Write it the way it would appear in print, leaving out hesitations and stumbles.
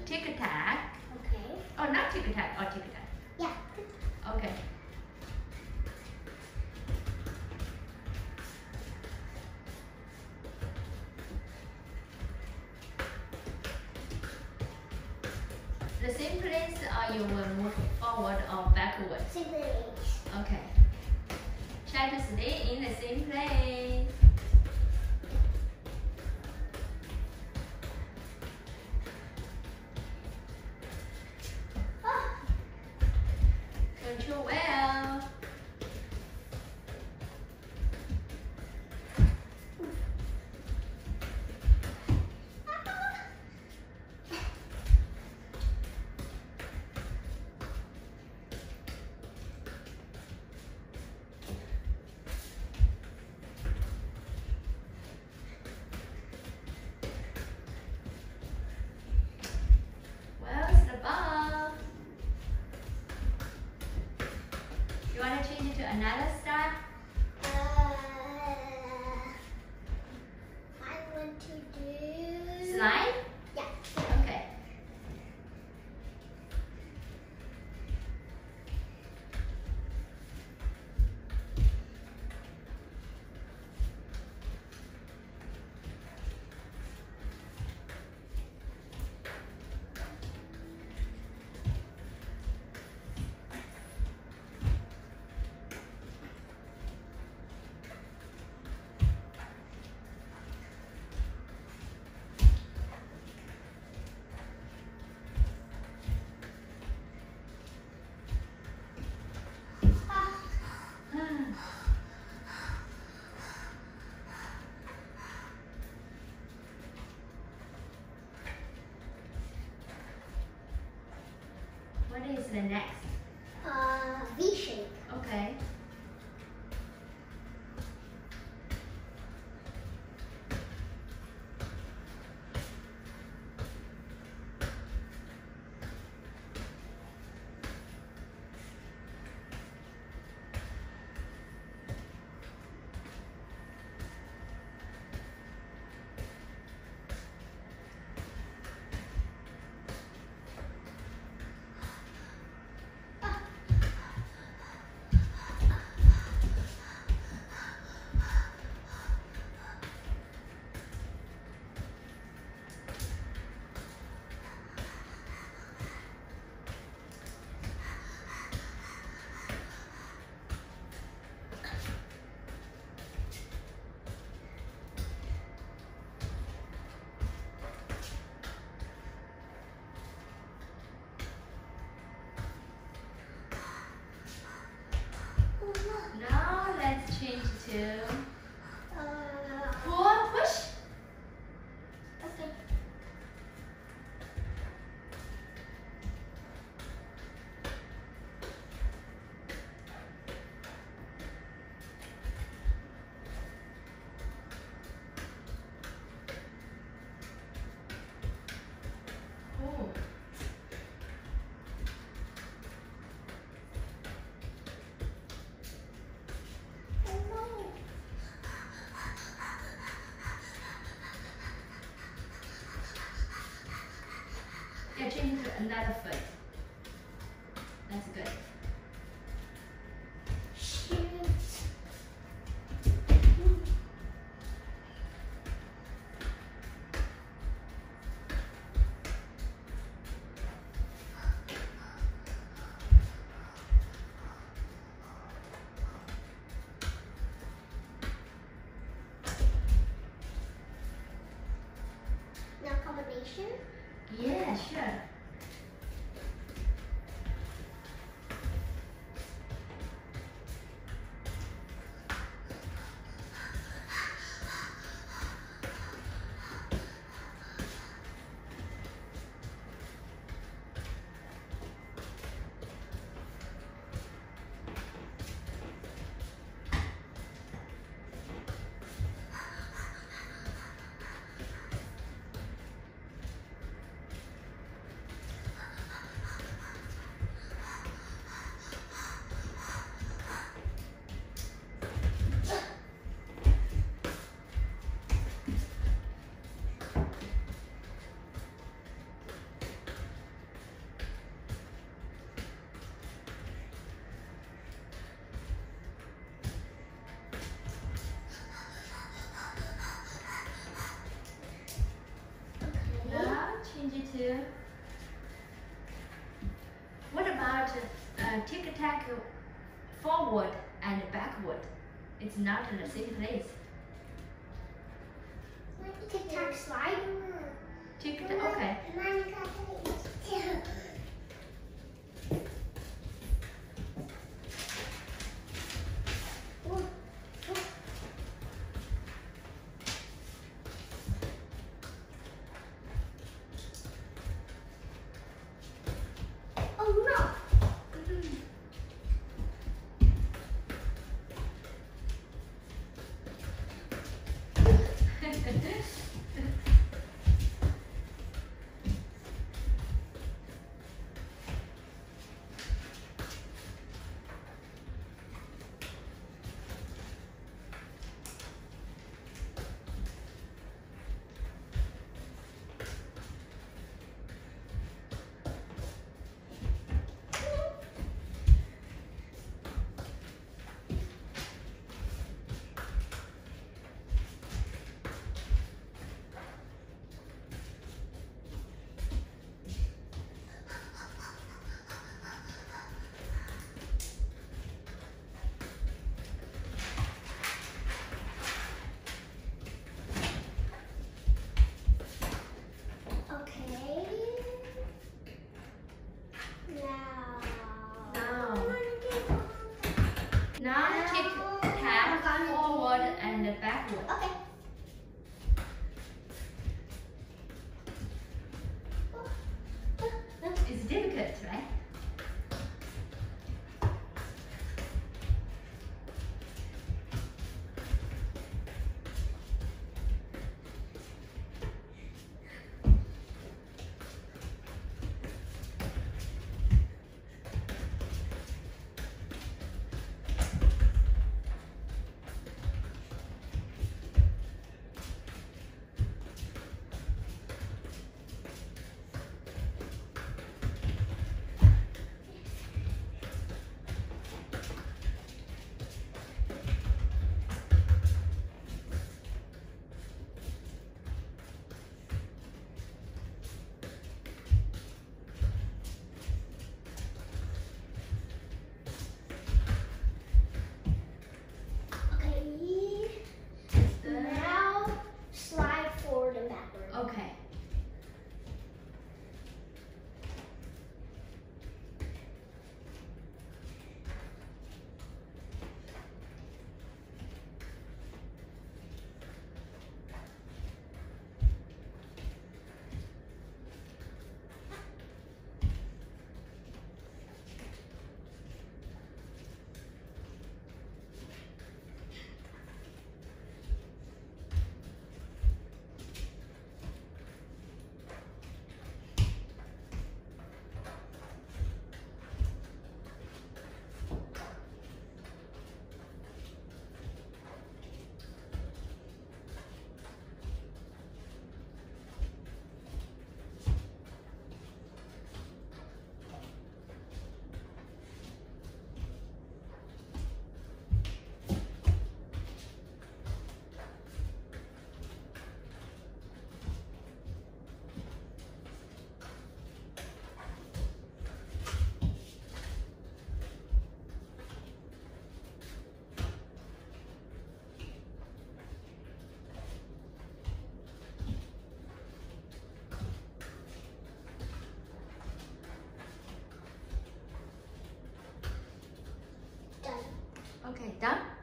tic tac. Okay. Oh, not tic tac, or tic tac. Yeah. Okay. The same place or you will move forward or backward? Same place. Okay. Try to stay in the same place. Control well. Where's the ball? You want to change it to another style? I want to do... Slide? Yeah. Okay. What is the next? V shape. Okay. Now let's change to pull, push. Okay. Pull. Oh no. Yeah, change to another foot. That's good. Shoot. Now combination. Yeah, sure. tic tac forward and backward. It's not in the same place. Tic tac slide. Tic tac. Okay. Oh no! Now tic tac forward and backward. Okay. It's difficult, right? Now slide forward and backward. Okay. Done. Okay, done?